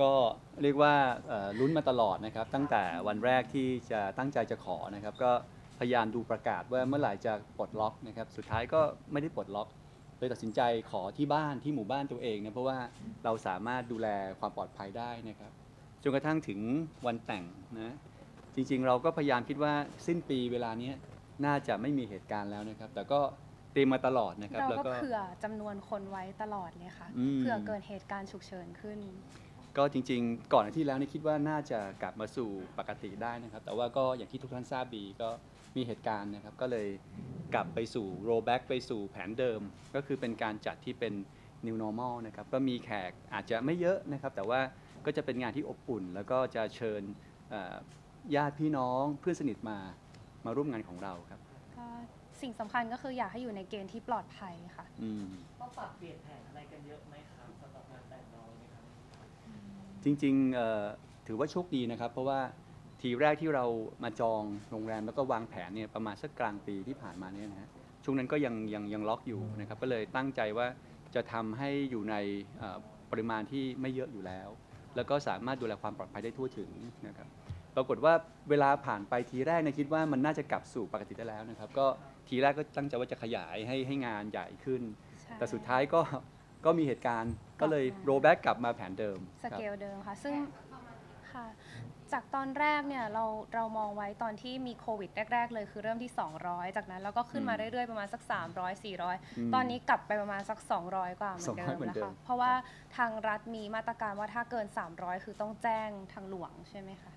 ก็เรียกว่าลุ้นมาตลอดนะครับตั้งแต่วันแรกที่จะตั้งใจจะขอนะครับก็พยายามดูประกาศว่าเมื่อไหร่จะปลดล็อกนะครับสุดท้ายก็ไม่ได้ปลดล็อกเลยตัดสินใจขอที่บ้านที่หมู่บ้านตัวเองนะเพราะว่าเราสามารถดูแลความปลอดภัยได้นะครับจนกระทั่งถึงวันแต่งนะจริงๆเราก็พยายามคิดว่าสิ้นปีเวลานี้น่าจะไม่มีเหตุการณ์แล้วนะครับแต่ก็เตรียมมาตลอดนะครับเราแล้วก็ก็เผื่อจำนวนคนไว้ตลอดเลยค่ะอืมเผื่อเกิดเหตุการณ์ฉุกเฉินขึ้นก็จริงๆก่อนอาที่แล้วนี่คิดว่าน่าจะกลับมาสู่ปกติได้นะครับแต่ว่าก็อย่างที่ทุกท่านทราบดีก็มีเหตุการณ์นะครับก็เลยกลับไปสู่ roll back ไปสู่แผนเดิมก็คือเป็นการจัดที่เป็น new normal นะครับก็มีแขกอาจจะไม่เยอะนะครับแต่ว่าก็จะเป็นงานที่อบอุ่น แล้วก็จะเชิญญาติพี่น้องเพื่อนสนิทมาร่วมงานของเราครับก็สิ่งสำคัญก็คืออยากให้อยู่ในเกณฑ์ที่ปลอดภัยค่ะต้องปรับเปลี่ยนแผนอะไรกันเยอะไหมครับสำหรับงานแต่งเราเนี่ยครับจริงๆถือว่าโชคดีนะครับเพราะว่าทีแรกที่เรามาจองโรงแรมแล้วก็วางแผนเนี่ยประมาณสักกลางปีที่ผ่านมาเนี่ยนะฮะช่วงนั้นก็ยังล็อกอยู่นะครับก็เลยตั้งใจว่าจะทำให้อยู่ในปริมาณที่ไม่เยอะอยู่แล้วแล้วก็สามารถดูแลความปลอดภัยได้ทั่วถึงนะครับปรากฏว่าเวลาผ่านไปทีแรกเนี่ยคิดว่ามันน่าจะกลับสู่ปกติได้แล้วนะครับก็ทีแรกก็ตั้งใจว่าจะขยายให้งานใหญ่ขึ้นแต่สุดท้ายก็มีเหตุการณ์ก็เลยโรแบ็กกลับมาแผนเดิมสเกลเดิมค่ะซึ่งค่ะจากตอนแรกเนี่ยเรามองไว้ตอนที่มีโควิดแรกๆเลยคือเริ่มที่200จากนั้นเราก็ขึ้นมาเรื่อยๆประมาณสัก300 400ตอนนี้กลับไปประมาณสัก200กว่าเหมือนเดิมนะคะเพราะว่าทางรัฐมีมาตรการว่าถ้าเกิน300คือต้องแจ้งทางหลวงใช่ไหมคะ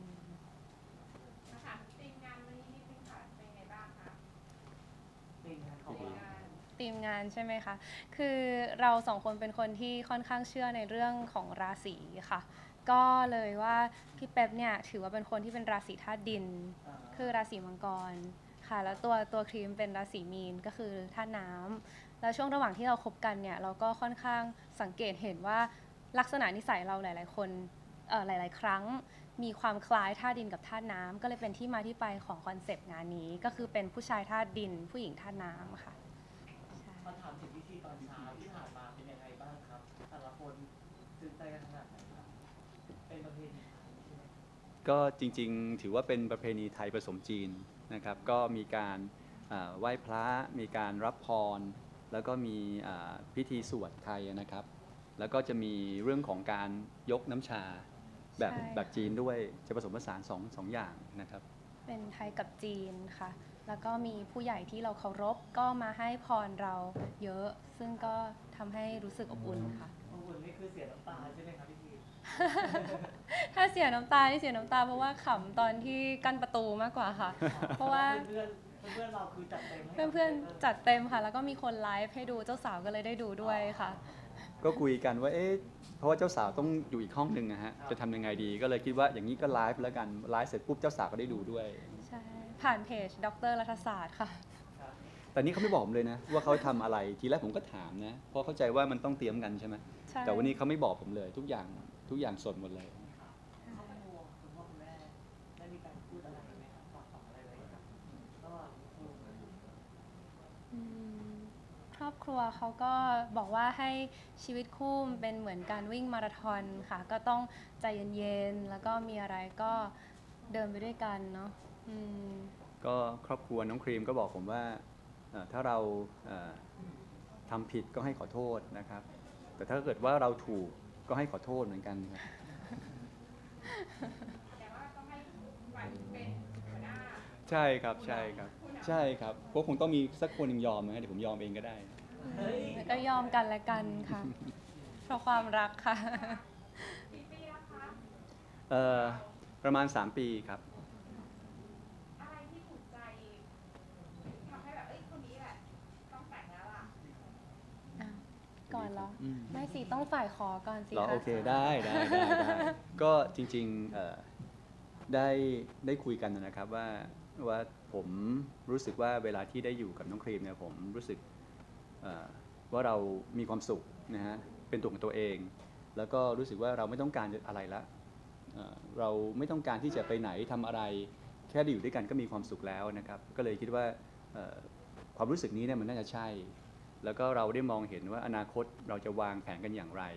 นะคะทีมงานวันนี้นิดนึงค่ะเป็นไงบ้างคะทีมงานของเราทีมงานใช่ไหมคะคือเราสองคนเป็นคนที่ค่อนข้างเชื่อในเรื่องของราศีค่ะก็เลยว่าพี่เป๊ปเนี่ยถือว่าเป็นคนที่เป็นราศีธาตุดินคือราศีมังกรค่ะแล้วตัวครีมเป็นราศีมีนก็คือธาตุน้ำแล้วช่วงระหว่างที่เราคบกันเนี่ยเราก็ค่อนข้างสังเกตเห็นว่าลักษณะนิสัยเราหลายๆคนหลายๆครั้งมีความคล้ายธาตุดินกับธาตุน้ำก็เลยเป็นที่มาที่ไปของคอนเซปต์งานนี้ก็คือเป็นผู้ชายธาตุดินผู้หญิงธาตุน้ำค่ะมาถามถึงพิธีตอนเช้าที่ผ่านมาเป็นยังไงบ้างครับแต่ละคนตื่นใจกันขนาดไหนครับเป็นประเพณีไทยใช่ไหมก็จริงๆถือว่าเป็นประเพณีไทยผสมจีนนะครับก็มีการไหว้พระมีการรับพรแล้วก็มีพิธีสวดไทยนะครับแล้วก็จะมีเรื่องของการยกน้ำชาแบบจีนด้วยจะผสมผสานสองอย่างนะครับเป็นไทยกับจีนค่ะแล้วก็มีผู้ใหญ่ที่เราเคารพก็มาให้พรเราเยอะซึ่งก็ทำให้รู้สึกอบอุ่นค่ะอบอุ่นนี่คือเสียน้ำตาใช่ไหมครับพี่ทีถ้าเสียน้ำตานี่เสียน้ำตาเพราะว่าขำตอนที่กั้นประตูมากกว่าค่ะเพราะว่าเพื่อนเราคือจัดเต็มให้เพื่อนๆจัดเต็มค่ะแล้วก็มีคนไลฟ์ให้ดูเจ้าสาวก็เลยได้ดูด้วยค่ะก็คุยกันว่าเพราะว่าเจ้าสาวต้องอยู่อีกห้องหนึ่งนะฮะจะทำยังไงดีก็เลยคิดว่าอย่างนี้ก็ไลฟ์แล้วกันไลฟ์เสร็จปุ๊บเจ้าสาวก็ได้ดูด้วยใช่ผ่านเพจดรรัฐศาสตร์ค่ะแต่นี่เขาไม่บอกผมเลยนะว่าเขาทำอะไรทีแรกผมก็ถามนะเพราะเข้าใจว่ามันต้องเตรียมกันใช่ไหมแต่วันนี้เขาไม่บอกผมเลยทุกอย่างสดหมดเลยครอบครัวคุณพ่อคุณแม่ได้มีการพูดอะไรไหมครับฝากฝังอะไรไว้กับระหว่างลูกครอบครัวเขาก็บอกว่าให้ชีวิตคู่เป็นเหมือนการวิ่งมาราธอนค่ะก็ต้องใจเย็นๆแล้วก็มีอะไรก็เดินไปด้วยกันเนาะก็ครอบครัวน้องครีมก็บอกผมว่าถ้าเราทำผิดก็ให้ขอโทษนะครับแต่ถ้าเกิดว่าเราถูกก็ให้ขอโทษเหมือนกันครับแต่ว่าต้องให้ฝ่ายเป็นหัวหน้าใช่ครับใช่ครับใช่ครับเพราะคงต้องมีสักคนหนึ่งยอมนะเดี๋ยวผมยอมเองก็ได้ก็ยอมกันและกันค่ะเพราะความรักค่ะกี่ปีแล้วคะประมาณ3 ปีครับอะไรที่ถูกใจทำให้แบบคนนี้แหละต้องแต่งแล้วล่ะก่อนเหรอไม่สิต้องฝ่ายขอก่อนสิคะโอเคได้ก็จริงๆได้คุยกันนะครับว่าผมรู้สึกว่าเวลาที่ได้อยู่กับน้องครีมเนี่ยผมรู้สึกว่าเรามีความสุขนะฮะเป็นตัวของตัวเองแล้วก็รู้สึกว่าเราไม่ต้องการอะไรละเราไม่ต้องการที่จะไปไหนทำอะไรแค่ได้อยู่ด้วยกันก็มีความสุขแล้วนะครับก็เลยคิดว่าความรู้สึกนี้เนี่ยมันน่าจะใช่แล้วก็เราได้มองเห็นว่าอนาคตเราจะวางแผนกันอย่างไร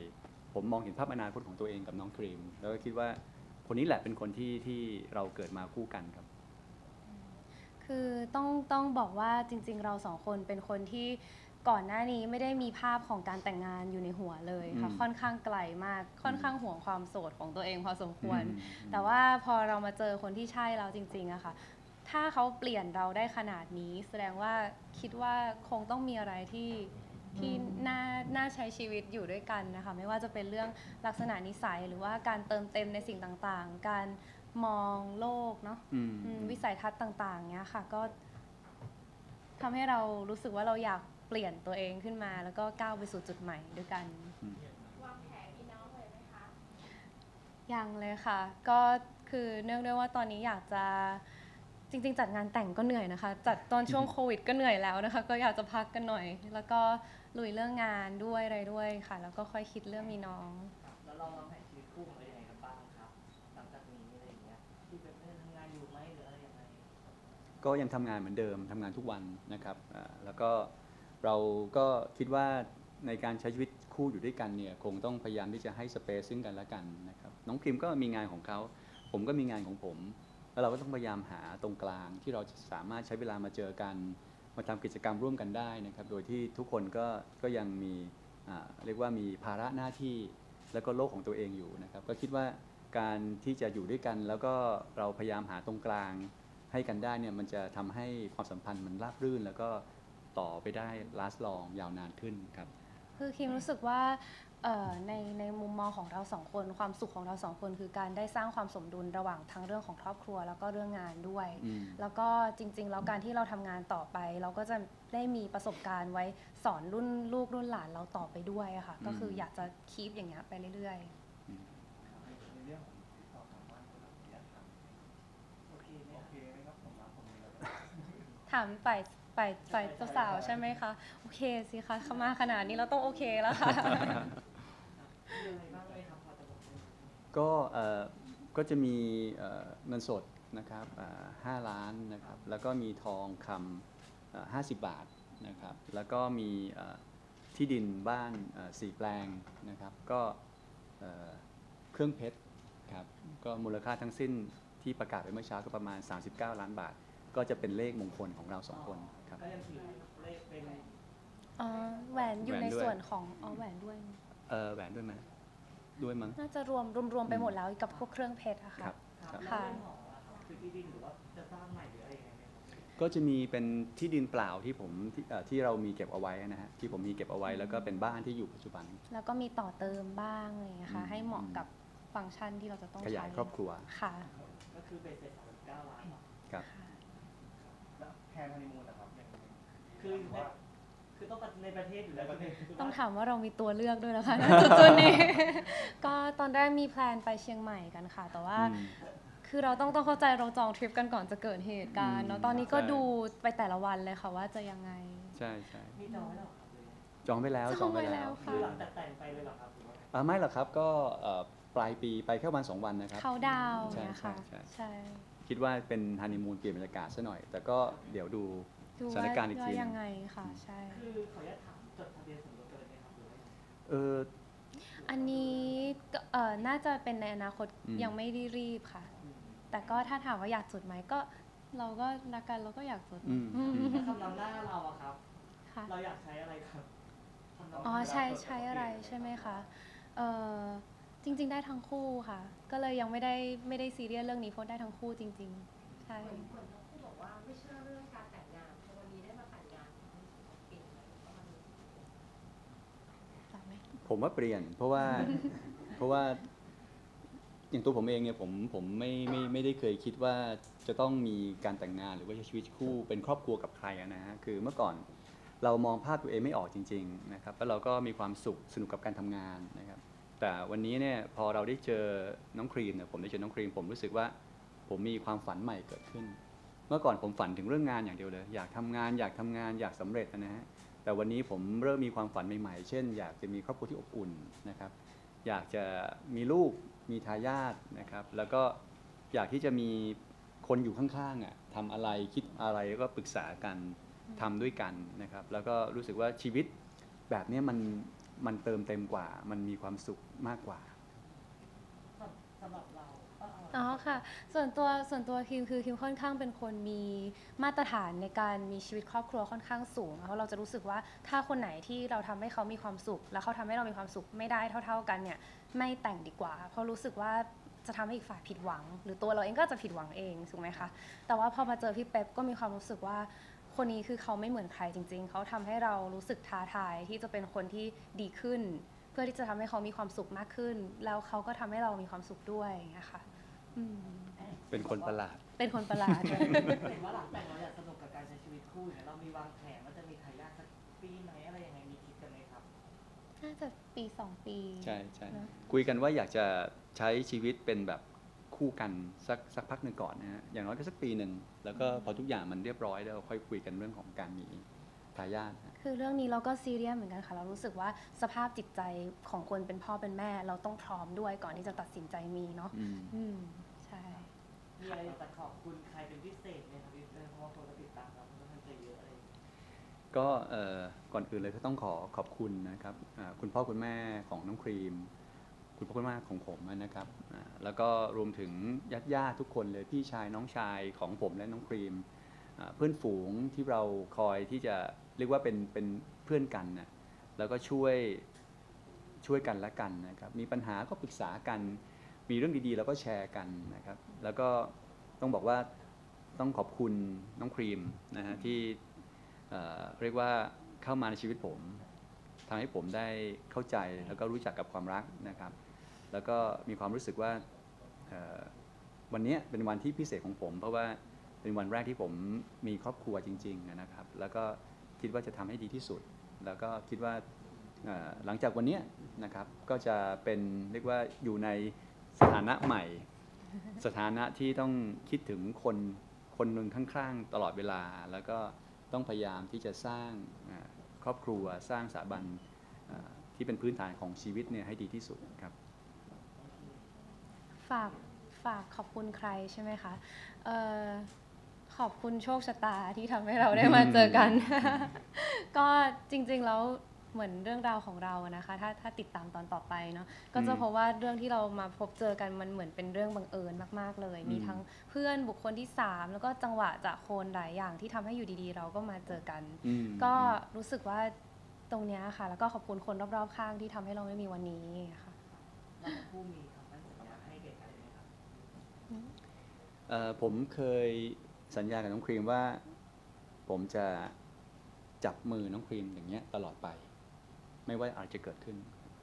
ผมมองเห็นภาพอนาคตของตัวเองกับน้องครีม แล้วก็คิดว่าคนนี้แหละเป็นคนที่เราเกิดมาคู่กันครับคือต้องบอกว่าจริงๆเราสองคนเป็นคนที่ก่อนหน้านี้ไม่ได้มีภาพของการแต่งงานอยู่ในหัวเลยค่ะอืมค่อนข้างไกลมากค่อนข้างห่วงความโสดของตัวเองพอสมควรอืมแต่ว่าพอเรามาเจอคนที่ใช่เราจริงๆอะค่ะถ้าเขาเปลี่ยนเราได้ขนาดนี้ แสดงว่าคิดว่าคงต้องมีอะไรที่น่าใช้ชีวิตอยู่ด้วยกันนะคะไม่ว่าจะเป็นเรื่องลักษณะนิสัยหรือว่าการเติมเต็มในสิ่งต่างๆ การมองโลกเนาะ วิสัยทัศน์ต่างๆเนี้ยค่ะก็ทำให้เรารู้สึกว่าเราอยากเปลี่ยนตัวเองขึ้นมา แล้วก็ก้าวไปสู่จุดใหม่ด้วยกันวางแผนมีน้องเลยไหมคะยังเลยค่ะ ก็คือเนื่องด้วยว่าตอนนี้อยากจะจริงๆ จัดงานแต่งก็เหนื่อยนะคะ จัดตอนช่วงโควิดก็เหนื่อยแล้วนะคะ ก็อยากจะพักกันหน่อย แล้วก็ลุยเรื่องงานด้วยอะไรด้วยค่ะ แล้วก็ค่อยคิดเรื่องมีน้องแล้วเราวางแผนชีวิตคู่ของเรายังไงกันบ้างครับหลังจากนี้อะไรอย่างเงี้ยที่เป็นเรื่องทำงานอยู่ไหมหรืออะไรยังไงก็ยังทำงานเหมือนเดิมทำงานทุกวันนะครับแล้วก็เราก็คิดว่าในการใช้ชีวิตคู่อยู่ด้วยกันเนี่ยคงต้องพยายามที่จะให้สเปซซึ่งกันและกันนะครับน้องครีมก็มีงานของเขาผมก็มีงานของผมแล้วเราก็ต้องพยายามหาตรงกลางที่เราจะสามารถใช้เวลามาเจอกันมาทำกิจกรรมร่วมกันได้นะครับโดยที่ทุกคนก็ยังมีเรียกว่ามีภาระหน้าที่แล้วก็โลกของตัวเองอยู่นะครับก็คิดว่าการที่จะอยู่ด้วยกันแล้วก็เราพยายามหาตรงกลางให้กันได้เนี่ยมันจะทำให้ความสัมพันธ์มันราบรื่นแล้วก็ต่อไปได้ last long ยาวนานขึ้นครับคือคิมรู้สึกว่าในมุมมองของเราสองคนความสุขของเราสองคนคือการได้สร้างความสมดุลระหว่างทั้งเรื่องของครอบครัวแล้วก็เรื่องงานด้วย แล้วก็จริงๆแล้วการที่เราทำงานต่อไป เราก็จะได้มีประสบการณ์ไว้สอนรุ่นลูกรุ่นหลานเราต่อไปด้วยอะค่ะก็คืออยากจะคีปอย่างเงี้ยไปเรื่อยๆในเรื่องของความสามารถของเราเนี่ยทำโอเคไหมครับผมรักผมเลยถามฝ่ายเจ้าสาวใช่ไหมคะ โอเคสิคะเข้ามาขนาดนี้เราต้องโอเคแล้วค่ะมีอะไรบ้างไหมครับพอจะบอกได้ไหมก็จะมีเงินสดนะครับ5 ล้านนะครับแล้วก็มีทองคำ50 บาทนะครับแล้วก็มีที่ดินบ้าน4 แปลงนะครับก็เครื่องเพชรครับก็มูลค่าทั้งสิ้นที่ประกาศไปเมื่อเช้าก็ประมาณ39 ล้านบาท ก็จะเป็นเลขมงคลของเรา2 คนครับก็ยังถือเลขเป็นแหวนอยู่ในแหวนด้วยส่วนของแหวนด้วยแหวนด้วยไหมด้วยมั้งน่าจะรวมไปหมดแล้วกับพวกเครื่องเพชรอะคค่ะรับครับค่ะแล้วเรื่องหออะครับคือที่ดินหรือว่าจะสร้างใหม่หรืออะไรยังไงไหมครับก็จะมีเป็นที่ดินเปล่าที่ผมที่เรามีเก็บเอาไว้นะฮะที่ผมมีเก็บเอาไว้แล้วก็เป็นบ้านที่อยู่ปัจจุบันแล้วก็มีต่อเติมบ้างอะไรอย่างเงี้ยค่ะ ให้เหมาะกับฟังก์ชันที่เราจะต้องขใช้ยายครอบครัวค่ะก็คือเป็นเศษ39 ล้านเนาะครับแล้วแพนฮันนีมูนนะครับยังคือในคือต้องในประเทศอยู่แล้วใช่ไหมคืต้องว่าถามว่าเรามีตัวเลือกด้วยนะคะ ณจุดนี้ ก็ตอนแรกมีแพลนไปเชียงใหม่กันค่ะ แต่ว่าอืมคือเราต้องเข้าใจเราจองทริปกันก่อนจะเกิดเหตุการณ์เนาะ ตอนนี้ก็ใช่ดูไปแต่ละวันเลยค่ะว่าจะยังไงใช่ใช่มีจองไว้แล้วเหรอครับหรือยังจองไปแล้วจองไว้แล้วคือหลังจากแต่งไปเลยเหรอครับหรือว่าไงไม่หรอกครับก็ปลายปีไปแค่วัน 2 วันนะครับเขาดาวน์ใช่เนี่ยค่ะใช่ใช่คิดว่าเป็นฮันนีมูนเปลี่ยนบรรยากาศซะหน่อย แต่ก็เดี๋ยวดูดูสถานการณ์อีกทีว่ายังไงค่ะ ใช่คือขออนุญาตถามจดทะเบียนสมรสกันเลยไหมครับหรือว่ายังไงเอออันนี้ก็น่าจะเป็นในอนาคตอืมยังไม่ได้รีบค่ะอืมแต่ก็ถ้าถามว่าอยากจดไหมก็เราก็รักกันเราก็อยากจดอืมอืมแล้วคำนำหน้าเราอะครับค่ะเราอยากใช้อะไรครับคำนำหน้าอ๋อใช้อะไรใช่ไหมคะจริง ๆ ได้ทั้งคู่ค่ะ ก็เลยยังไม่ได้ซีเรียสเรื่องนี้เพราะได้ทั้งคู่จริง ๆ ใช่เหมือนทั้งคู่บอกว่าไม่เชื่อเรื่องการแต่งงานพอวันนี้ได้มาแต่งงานเปลี่ยนไหมประมาณนี้ผมว่าเปลี่ยน เพราะว่า เพราะว่าอย่างตัวผมเองเนี่ยผมไม่ได้เคยคิดว่าจะต้องมีการแต่งงานหรือว่าใช้ชีวิตคู่เป็นครอบครัวกับใครนะฮะคือเมื่อก่อนเรามองภาพตัวเองไม่ออกจริงๆนะครับแล้วเราก็มีความสุขสนุกกับการทำงานนะครับแต่วันนี้เนี่ยพอเราได้เจอน้องครีมเนี่ยผมได้เจอน้องครีมผมรู้สึกว่าผมมีความฝันใหม่เกิดขึ้น เมื่อก่อนผมฝันถึงเรื่องงานอย่างเดียวเลย อยากทำงานอยากสำเร็จนะฮะแต่วันนี้ผมเริ่มมีความฝันใหม่ๆ เช่น อยากจะมีครอบครัวที่อบอุ่นนะครับอยากจะมีลูกมีทายาทนะครับแล้วก็อยากที่จะมีคนอยู่ข้างๆอ่ะทำอะไรคิดอะไรก็ปรึกษากันทำด้วยกันนะครับแล้วก็รู้สึกว่าชีวิตแบบนี้มันเติมเต็มกว่า มันมีความสุขมากกว่าสำหรับเราอ๋อค่ะส่วนตัวคิมคือคิมค่อนข้างเป็นคนมีมาตรฐานในการมีชีวิตครอบครัวค่อนข้างสูงเพราะเราจะรู้สึกว่าถ้าคนไหนที่เราทำให้เขามีความสุข แล้วเขาทำให้เรามีความสุขไม่ได้เท่าๆกันเนี่ยไม่แต่งดีกว่า เพราะรู้สึกว่าจะทำให้อีกฝ่ายผิดหวัง หรือตัวเราเองก็จะผิดหวังเองถูกไหมคะแต่ว่าพอมาเจอพี่เป๊ปก็มีความรู้สึกว่าคนนี้คือเขาไม่เหมือนใครจริงๆเขาทำให้เรารู้สึกท้าทายที่จะเป็นคนที่ดีขึ้น เพื่อที่จะทำให้เขามีความสุขมากขึ้น แล้วเขาก็ทำให้เรามีความสุขด้วยอย่างเงี้ยค่ะเป็นคนประหลาดเป็นคนประหลาดเห็นว่าหลังแต่งเราอยากสนุกกับการใช้ชีวิตคู่เนี่ยเรามีวางแผนว่าจะมีทายาทสักปีไหมอะไรยังไงมีคิดกันไหมครับน่าจะปี2 ปีใช่ใช่เนอะคุยกันว่าอยากจะใช้ชีวิตเป็นแบบคู่กันสักพักหนึ่งก่อนนะฮะอย่างน้อยก็สักปีหนึ่งแล้วก็พอทุกอย่างมันเรียบร้อยแล้วเราค่อยคุยกันเรื่องของการมีทายาทนะคือเรื่องนี้เราก็ซีเรียสเหมือนกันค่ะเรารู้สึกว่าสภาพจิตใจของคนเป็นพ่อเป็นแม่ เราต้องพร้อมด้วยก่อนที่จะตัดสินใจมีเนาะใช่มีอะไรอยากจะขอบคุณใครเป็นพิเศษไหมครับพี่เต้เพราะว่าคนก็ติดตามเราค่อนข้างจะเยอะอะไรอย่างเงี้ยก็ก่อนอื่นเลยก็ต้องขอบคุณนะครับคุณพ่อคุณแม่ของน้องครีม คุณพ่อคุณแม่ของผมนะครับแล้วก็รวมถึงญาติทุกคนเลยพี่ชายน้องชายของผมและน้องครีมเพื่อนฝูงที่เราคอยที่จะเรียกว่าเป็นเพื่อนกันนะแล้วก็ช่วยกันและกันนะครับมีปัญหาก็ปรึกษากันมีเรื่องดีๆเราก็แชร์กันนะครับแล้วก็ต้องบอกว่าต้องขอบคุณน้องครีมนะฮะที่เรียกว่าเข้ามาในชีวิตผมทำให้ผมได้เข้าใจแล้วก็รู้จักกับความรักนะครับแล้วก็มีความรู้สึกว่าวันนี้เป็นวันที่พิเศษของผมเพราะว่าเป็นวันแรกที่ผมมีครอบครัวจริงๆนะครับแล้วก็คิดว่าจะทำให้ดีที่สุดแล้วก็คิดว่าหลังจากวันนี้นะครับก็จะเป็นเรียกว่าอยู่ในสถานะใหม่ สถานะที่ต้องคิดถึงคนหนึ่งข้างๆตลอดเวลาแล้วก็ต้องพยายามที่จะสร้างครอบครัวสร้างสถาบันที่เป็นพื้นฐานของชีวิตเนี่ยให้ดีที่สุดครับฝากขอบคุณใครใช่ไหมคะขอบคุณโชคชะตาที่ทำให้เราได้มาเจอกัน ก็จริงๆแล้วเหมือนเรื่องราวของเราอะนะคะถ้าติดตามตอนต่อไปเนาะก็จะพบว่าเรื่องที่เรามาพบเจอกันมันเหมือนเป็นเรื่องบังเอิญมากๆเลยมีทั้งเพื่อนบุคคลที่3แล้วก็จังหวะจากคนหลายอย่างที่ทำให้อยู่ดีๆเราก็มาเจอกันก็รู้สึกว่าตรงเนี้ยค่ะแล้วก็ขอบคุณคนรอบๆข้างที่ทำให้เราไม่มีวันนี้ค่ะเราทั้งคู่มีคำมั่นสัญญาให้แก่กันไหมครับผมเคยสัญญากับน้องครีมว่าผมจะจับมือน้องครีมอย่างเงี้ยตลอดไปไม่ว่าอะไรจะเกิดขึ้น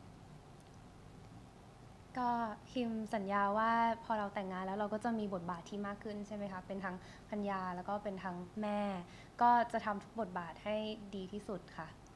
ก็คิมสัญญาว่าพอเราแต่งงานแล้วเราก็จะมีบทบาทที่มากขึ้นใช่ไหมคะเป็นทั้งภรรยาแล้วก็เป็นทั้งแม่ ก็จะทำทุกบทบาทให้ดีที่สุดค่ะ